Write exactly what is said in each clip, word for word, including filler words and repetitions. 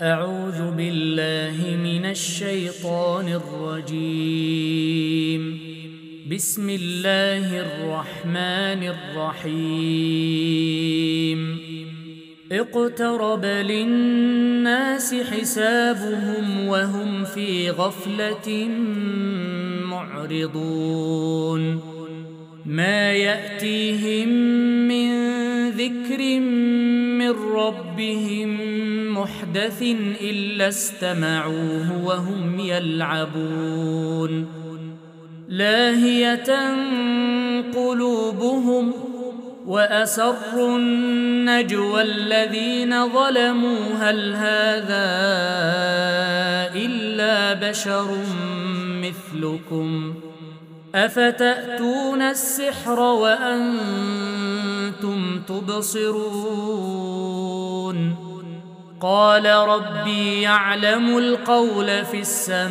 أعوذ بالله من الشيطان الرجيم. بسم الله الرحمن الرحيم. اقترب للناس حسابهم وهم في غفلة معرضون. ما يأتيهم من ذكر من ربهم محدث إلا استمعوه وهم يلعبون. لاهية قلوبهم وأسروا النجوى الذين ظلموا هل هذا إلا بشر مثلكم أفتأتون السحر وأنتم تبصرون. قال ربي يعلم القول في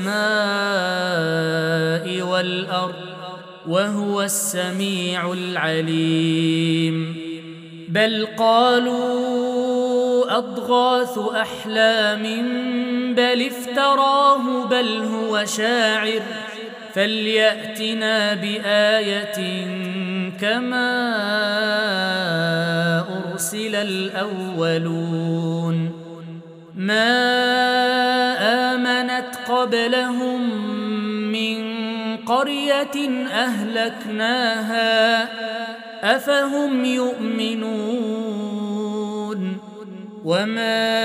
السماء والأرض وهو السميع العليم. بل قالوا أضغاث أحلام بل افتراه بل هو شاعر فليأتنا بآية كما أرسل الأولون. ما آمنت قبلهم من قرية أهلكناها أفهم يؤمنون. وما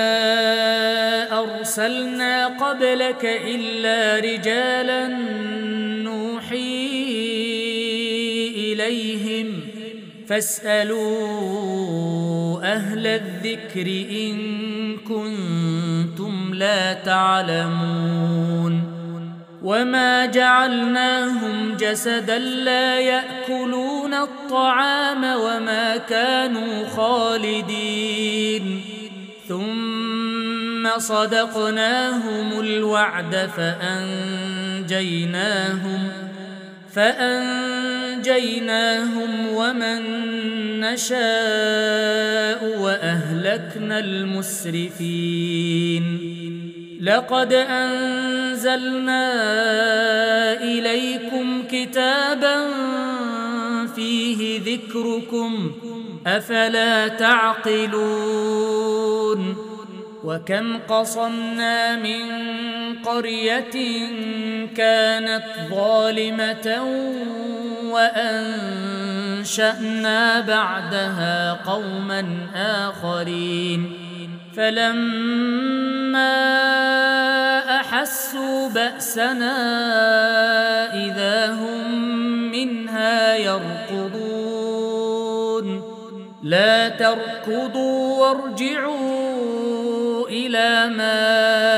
أرسلنا قبلك إلا رجالا نوحي إليهم فاسألوا أهل الذكر إن كنتم لا تعلمون. وما جعلناهم جسدا لا يأكلون الطعام وما كانوا خالدين ثم صدقناهم الوعد فأنجيناهم فأنجيناهم ومن نشاء وأهلكنا المسرفين. لقد أنزلنا إليكم كتابا فيه ذكركم أفلا تعقلون. وكم قصمنا من قرية كانت ظالمة وأنشأنا بعدها قوما آخرين فلما أحسوا بأسنا إذا هم منها يركضون. لا تركضوا وارجعوا إلى ما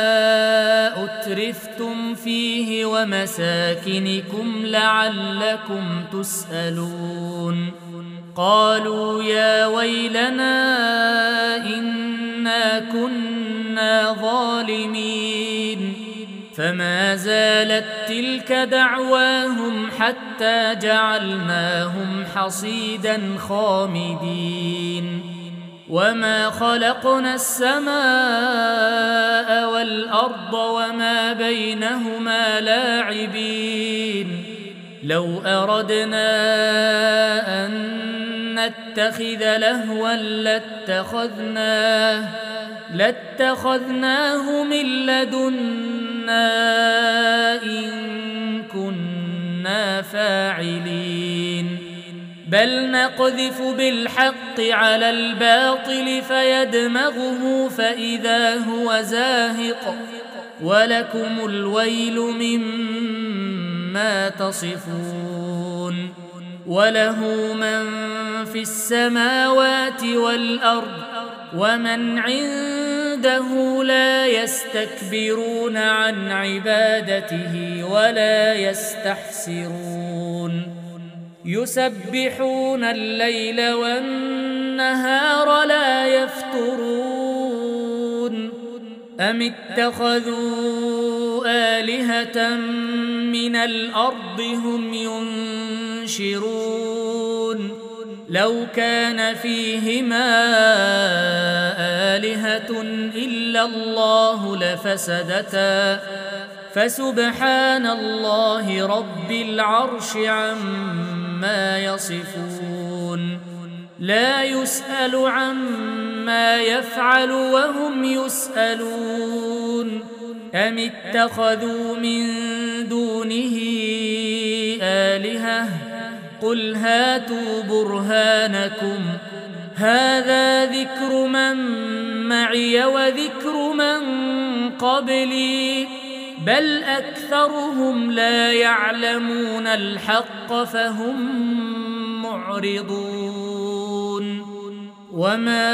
أترفتم فيه ومساكنكم لعلكم تسألون. قالوا يا ويلنا إنا كنا ظالمين. فما زالت تلك دعواهم حتى جعلناهم حصيدا خامدين. وما خلقنا السماء والأرض وما بينهما لاعبين. لو أردنا أن نتخذ لهوا لاتخذناه لاتخذناه من لدنا إن كنا فاعلين. بل نقذف بالحق على الباطل فيدمغه فإذا هو زاهق ولكم الويل مما تصفون. وله من في السماوات والأرض ومن عنده لا يستكبرون عن عبادته ولا يستحسرون. يسبحون الليل والنهار لا يفترون. أم اتخذوا آلهة من الأرض هم ينشرون. لو كان فيهما آلهة إلا الله لفسدتا فسبحان الله رب العرش عما يصفون لا يسأل عما يفعل وهم يسألون أم اتخذوا من دونه آلهة قل هاتوا برهانكم هذا ذكر من معي وذكر من قبلي بل أكثرهم لا يعلمون الحق فهم معرضون وما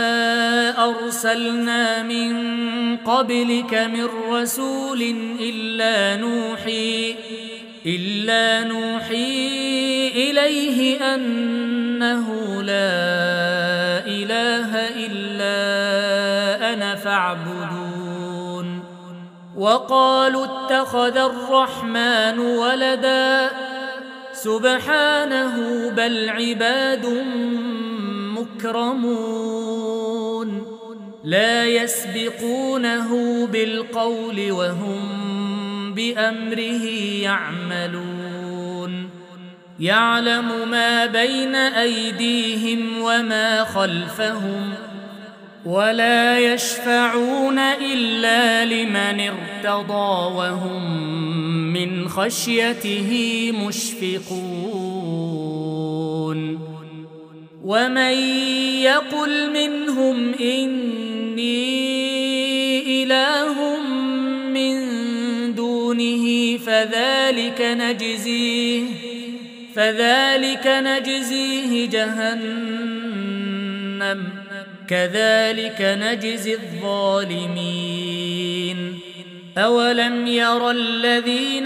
أرسلنا من قبلك من رسول إلا نوحي إلا نوحي إليه أنه لا إله إلا أنا فاعبدون وقالوا اتخذ الرحمن ولدا سبحانه بل عباد مكرمون لا يسبقونه بالقول وهم بأمره يعملون يعلم ما بين أيديهم وما خلفهم ولا يشفعون إلا لمن ارتضى وهم من خشيته مشفقون ومن يقل منهم إني إله من دونه فذلك نجزيه فذلك نجزيه جهنم كذلك نجزي الظالمين أولم ير الذين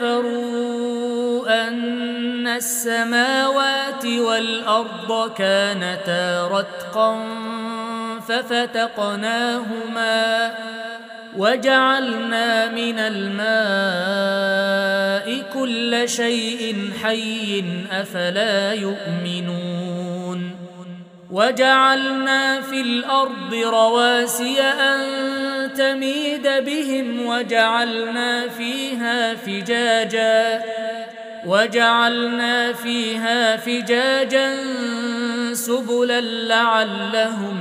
كفروا أن السماوات والأرض كانتا رتقا ففتقناهما وجعلنا من الماء كل شيء حي أفلا يؤمنون وجعلنا في الأرض رواسي أن تميد بهم وجعلنا فيها فجاجا وجعلنا فيها فجاجا سبلا لعلهم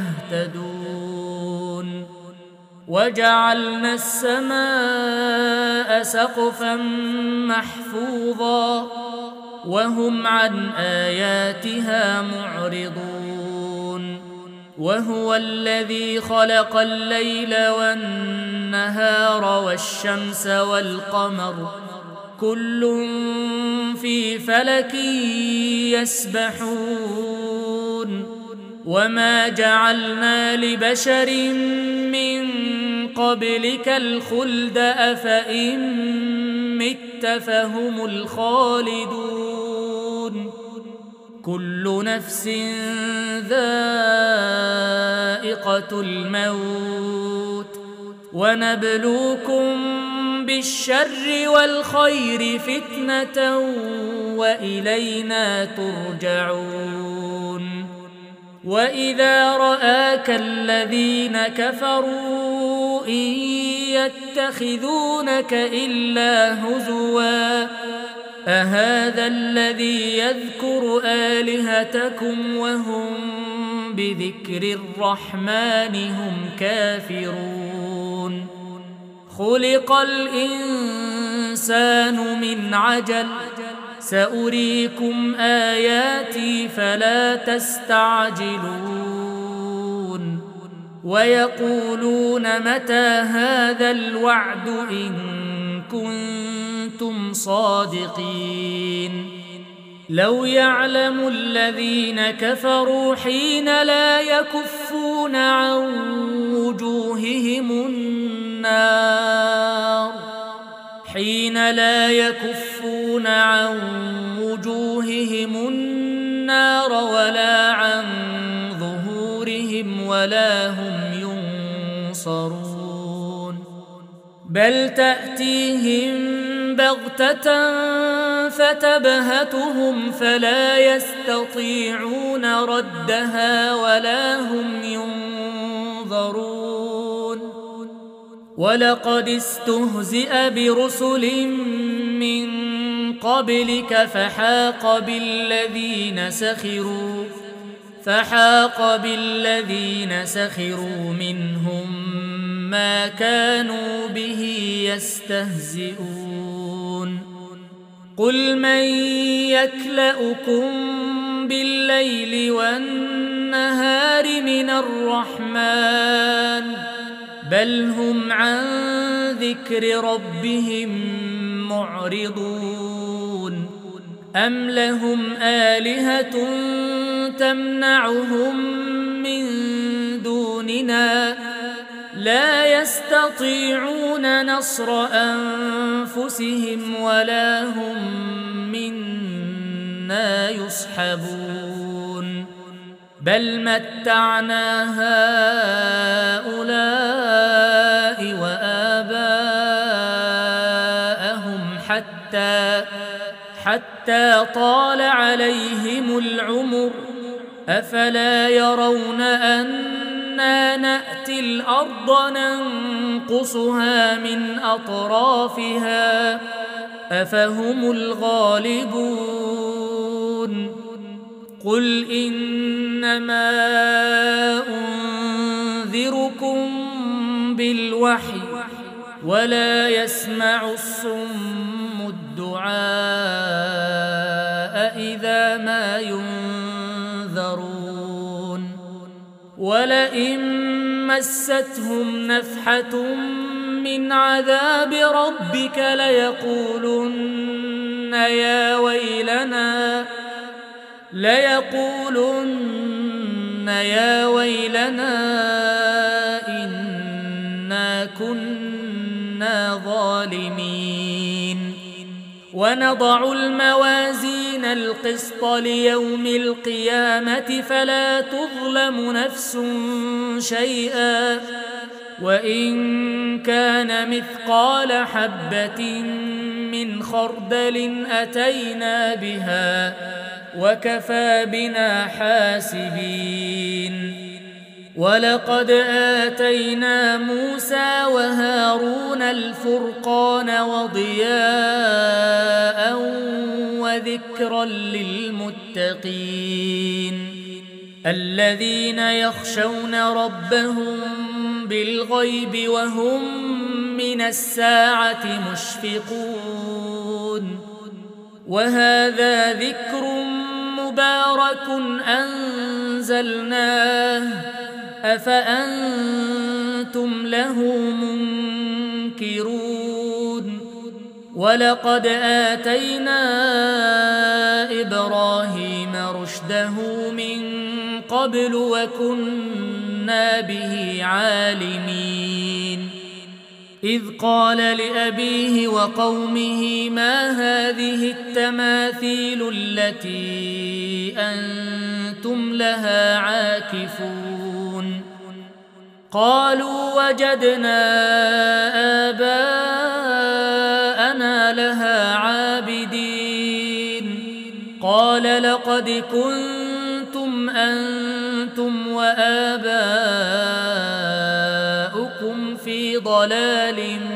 يهتدون وجعلنا السماء سقفا محفوظا وهم عن آياتها معرضون وهو الذي خلق الليل والنهار والشمس والقمر كل في فلك يسبحون وما جعلنا لبشر من قبلك الخلد أفإن مت فهم الخالدون كل نفس ذائقة الموت ونبلوكم بالشر والخير فتنة وإلينا ترجعون وإذا رآك الذين كفروا إن يتخذونك إلا هزوا أهذا الذي يذكر آلهتكم وهم بذكر الرحمن هم كافرون خلق الإنسان من عجل سأريكم آياتي فلا تستعجلون ويقولون متى هذا الوعد إن كنتم صادقين لو يعلم الذين كفروا حين لا يكفون عن وجوههم النار حين لا يكفون عن وجوههم النار ولا عن ظهورهم ولا هم ينصرون بل تأتيهم بغتة فتبهتهم فلا يستطيعون ردها ولا هم ينظرون ولقد استهزئ برسل من قبلك فحاق بالذين سخروا فحاق بالذين سخروا منهم ما كانوا به يستهزئون قل من يكلؤكم بالليل والنهار من الرحمن بل هم عن ذكر ربهم معرضون أم لهم آلهة تمنعهم من دوننا لا يستطيعون نصر أنفسهم ولا هم منا يصحبون بل متعنا هؤلاء وآباءهم حتى حتى طال عليهم العمر أفلا يرون أنا نأتي الأرض ننقصها من أطرافها أفهم الغالبون قل إنما أنذركم بالوحي ولا يسمع الصم الدعاء إذا ما ينذرون ولئن مستهم نفحة من عذاب ربك ليقولن يا ويلنا ليقولن يا ويلنا إنا كنا ظالمين ونضع الموازين القسط ليوم القيامة فلا تظلم نفس شيئا وإن كان مثقال حبة من خردل أتينا بها وكفى بنا حاسبين ولقد آتينا موسى وهارون الفرقان وضياء وذكرا للمتقين الذين يخشون ربهم بالغيب وهم من الساعة مشفقون وهذا ذكر مبارك أنزلناه أفأنتم له منكرون ولقد آتينا إبراهيم رشده من قبل وكنا به عالمين إذ قال لأبيه وقومه ما هذه التماثيل التي أنتم لها عاكفون قالوا وجدنا آباءنا لها عابدين قال لقد كنتم أنتم وآباؤكم في ضلال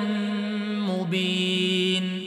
مبين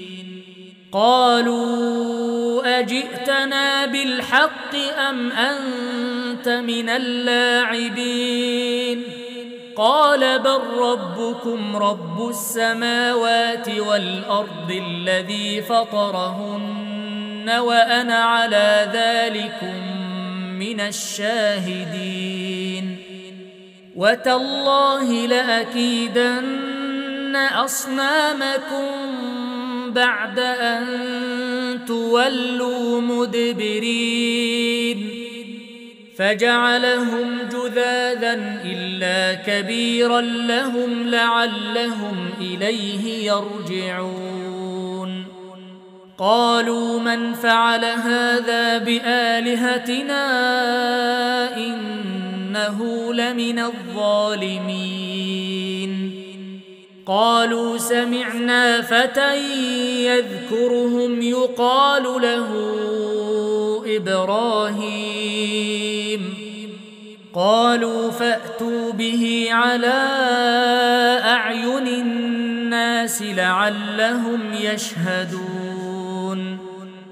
قالوا أجئتنا بالحق أم أنت من اللاعبين قال بل ربكم رب السماوات والأرض الذي فطرهن وأنا على ذلكم من الشاهدين وتالله لأكيدن أصنامكم بعد أن تولوا مدبرين فجعلهم جذاذا إلا كبيرا لهم لعلهم إليه يرجعون قالوا من فعل هذا بآلهتنا إنه لمن الظالمين قالوا سمعنا فتى يذكرهم يقال له إبراهيم قالوا فأتوا به على أعين الناس لعلهم يشهدون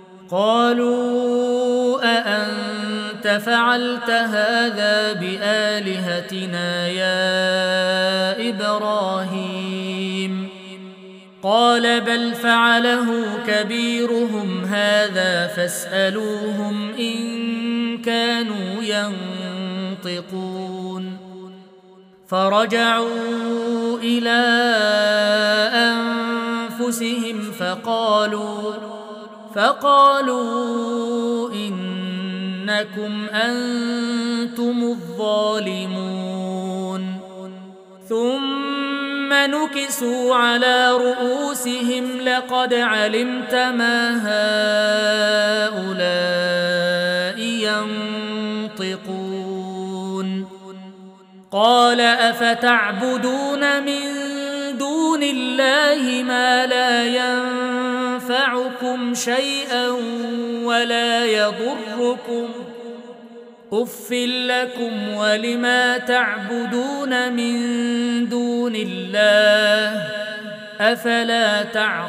قالوا أأنت فعلت هذا بآلهتنا يا إبراهيم قال بل فعله كبيرهم هذا فاسألوهم إن كانوا ينطقون فرجعوا إلى أنفسهم فقالوا فقالوا إنكم أنتم الظالمون ثم نكسوا على رؤوسهم لقد علمت ما هؤلاء ينطقون قال أفتعبدون من دون الله ما لا ينفعكم شيئا ولا يضركم أف لكم ولما تعبدون من دون الله أفلا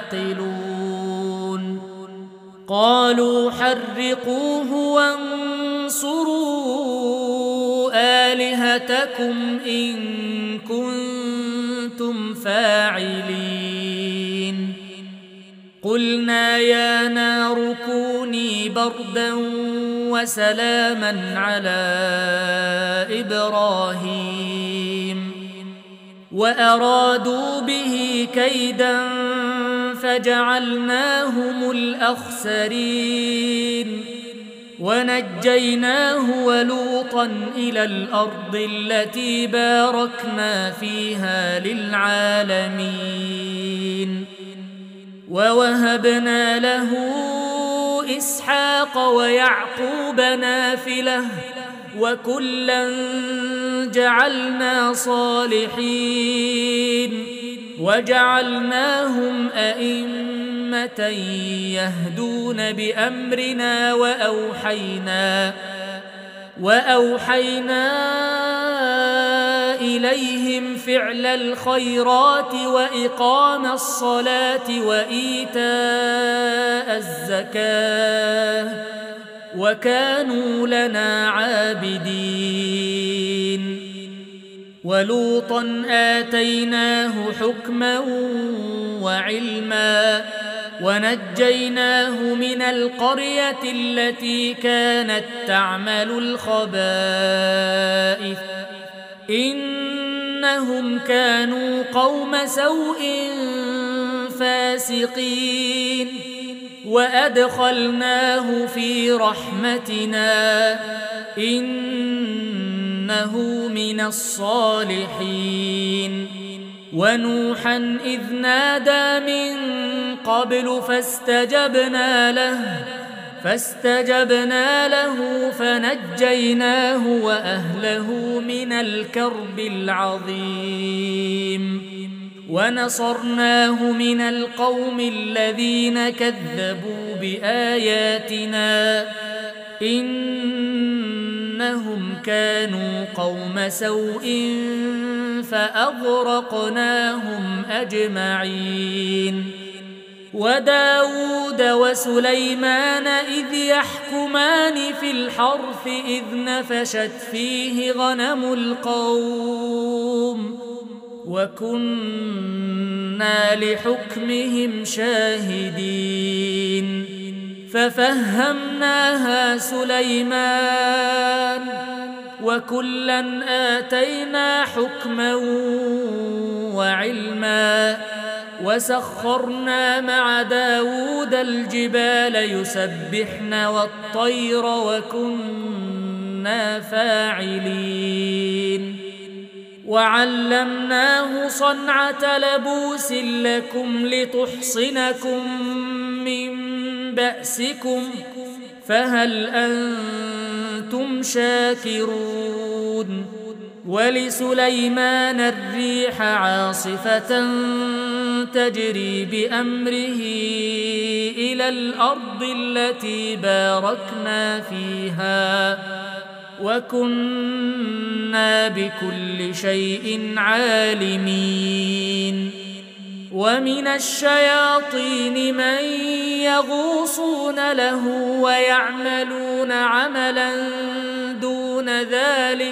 تعقلون قالوا حرقوه وانصروا آلهتكم إن كنتم فاعلين قلنا يا نار كوني بردا وسلاما على إبراهيم وأرادوا به كيدا فجعلناهم الأخسرين ونجيناه ولوطا إلى الأرض التي باركنا فيها للعالمين ووهبنا له إسحاق ويعقوب نافلة وكلا جعلنا صالحين وجعلناهم أئمة يهدون بأمرنا وأوحينا وأوحينا إليهم فعل الخيرات وإقام الصلاة وإيتاء الزكاة وكانوا لنا عابدين ولوطا آتيناه حكما وعلما ونجيناه من القرية التي كانت تعمل الخبائث إنهم كانوا قوم سوء فاسقين وأدخلناه في رحمتنا إنه من الصالحين ونوحا إذ نادى من قبل فاستجبنا له فاستجبنا له فنجيناه وأهله من الكرب العظيم ونصرناه من القوم الذين كذبوا بآياتنا إنهم كانوا قوم سوء فأغرقناهم أجمعين وداود وسليمان إذ يحكمان في الحرث إذ نفشت فيه غنم القوم وكنا لحكمهم شاهدين ففهمناها سليمان وكلا آتينا حكما وعلما وسخرنا مع داود الجبال يسبحن والطير وكنا فاعلين وعلمناه صنعة لبوس لكم لتحصنكم من بأسكم فهل أنتم شاكرون ولسليمان الريح عاصفة تجري بأمره إلى الأرض التي باركنا فيها وكنا بكل شيء عالمين ومن الشياطين من يغوصون له ويعملون عملا دون ذلك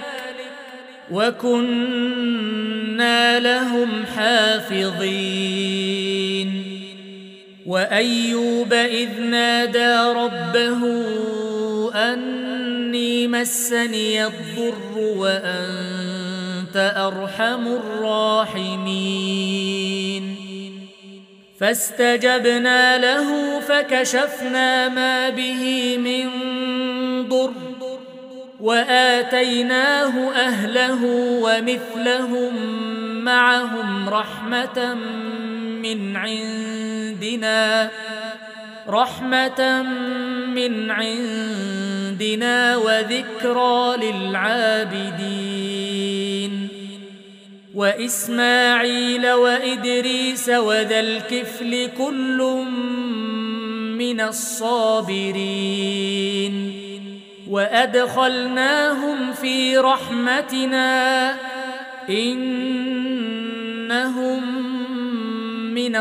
وكنا لهم حافظين وأيوب إذ نادى ربه أني مسني الضر وأنت أرحم الراحمين فاستجبنا له فكشفنا ما به من ضر وآتيناه أهله ومثلهم معهم رحمة من عندنا رحمة من عندنا وذكرى للعابدين وإسماعيل وإدريس وذا الكفل كل من الصابرين وأدخلناهم في رحمتنا إنهم من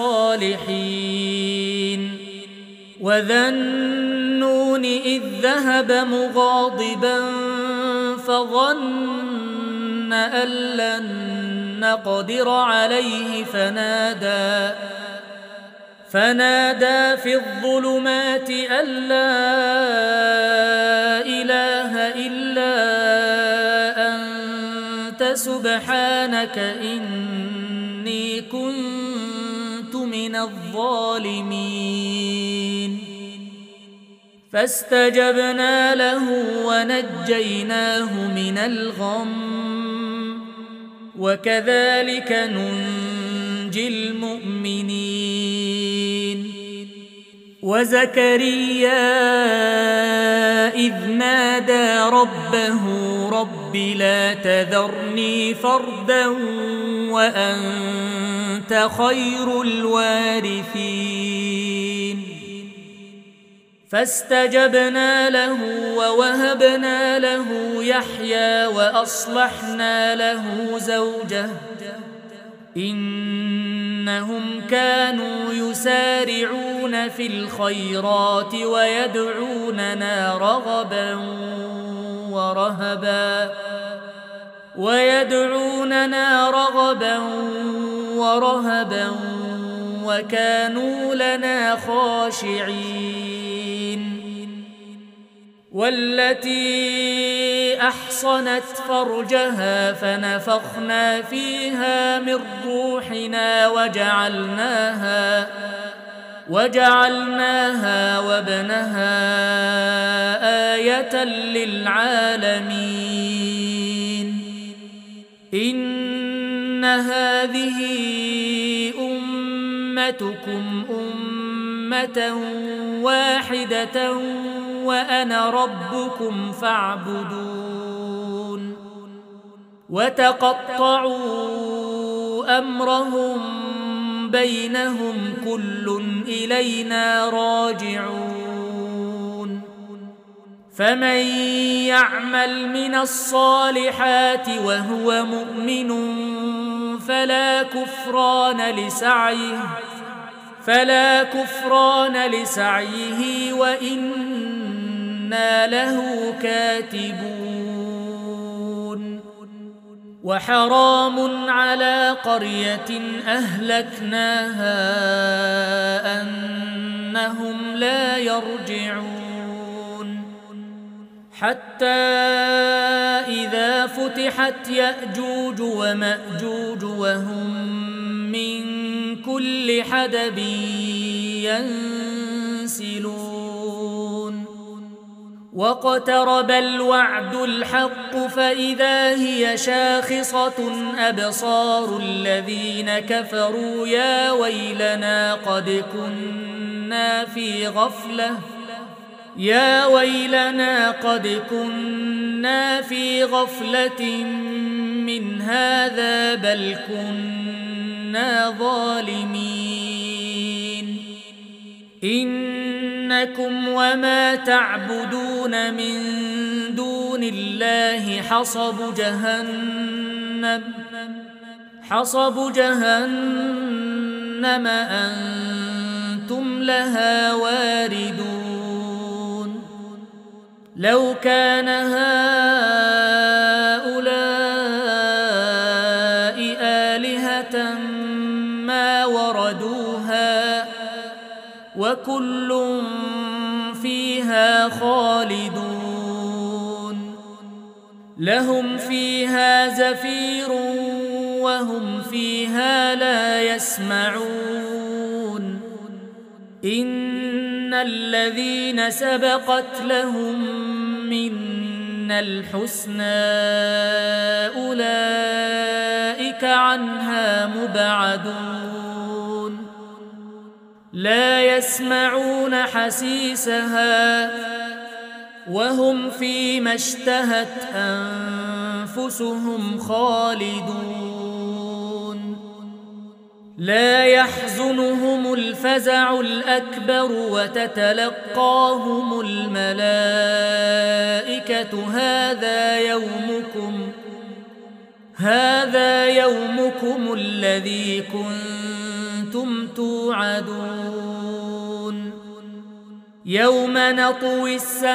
الصالحين وذا النون إذ ذهب مغاضبا فظن أن لن نقدر عليه فنادى فنادى في الظلمات أن لا إله إلا أنت سبحانك إني كنت من الظالمين فاستجبنا له ونجيناه من الغم وكذلك ننجي المؤمنين وزكريا إذ نادى ربه رب لا تذرني فردا وأنت خير الوارثين فاستجبنا له ووهبنا له يحيى وأصلحنا له زوجه إنهم كانوا يسارعون في الخيرات ويدعوننا رغبا ورهبا ويدعوننا رغبا ورهبا وكانوا لنا خاشعين والتي أحصنت فرجها فنفخنا فيها من روحنا وجعلناها وجعلناها وابنها آية للعالمين إن هذه أمتكم أمة واحدة وأنا ربكم فاعبدون وتقطعوا أمرهم بينهم كل إلينا راجعون فمن يعمل من الصالحات وهو مؤمن فلا كفران لسعيه فلا كفران لسعيه وإنا له كاتبون وحرام على قرية أهلكناها أنهم لا يرجعون حتى إذا فتحت يأجوج ومأجوج وهم من كل حدب ينسلون واقترب الوعد الحق فإذا هي شاخصة أبصار الذين كفروا يا ويلنا قد كنا في غفلة يا ويلنا قد كنا في غفلة من هذا بل كنا ظالمين إنكم وما تعبدون من دون الله حصب جهنم حصب جهنم أنتم لها واردون لو كان هؤلاء آلهة ما وردوها وكل فيها خالدون لهم فيها زفير وهم فيها لا يسمعون إن الذين سبقت لهم منا الحسنى أولئك عنها مبعدون لا يسمعون حسيسها وهم فيما اشتهت أنفسهم خالدون لا يحزنهم الفزع الأكبر وتتلقاهم الملائكة هذا يومكم هذا يومكم الذي كنتم توعدون يوم نطوي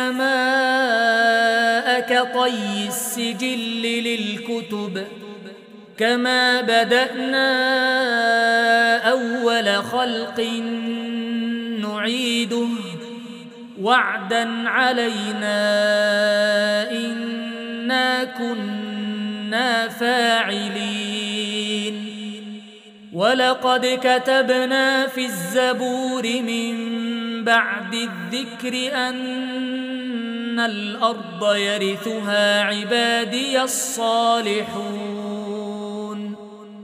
السماء كطي السجل للكتب كما بدأنا أول خلق نعيده وعدا علينا إنا كنا فاعلين ولقد كتبنا في الزبور من بعد الذكر أن الأرض يرثها عبادي الصالحون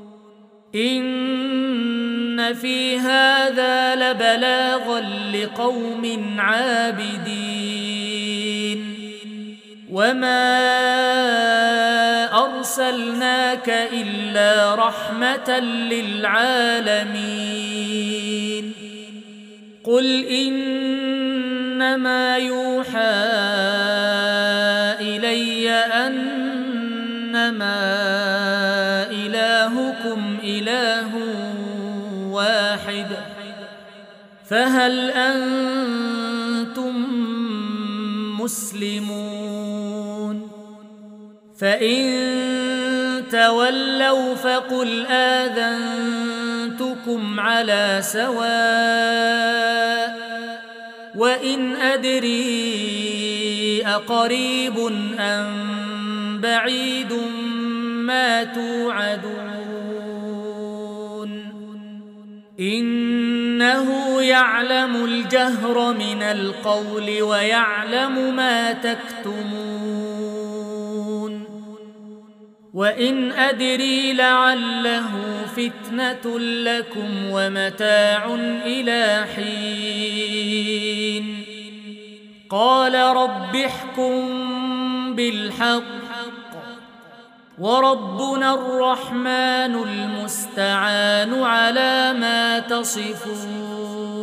إن في هذا لبلاغا لقوم عابدين وما أرسلناك إلا رحمة للعالمين قل إنما يوحى إلي أنما إلهكم إله واحد فهل أنتم مسلمون فإن تولوا فقل آذنتكم على سواء وإن أدري أقريب أم بعيد ما توعدون إنه يعلم الجهر من القول ويعلم ما تكتمون وإن أدري لعله فتنة لكم ومتاع إلى حين قال رب احكم بالحق وربنا الرحمن المستعان على ما تصفون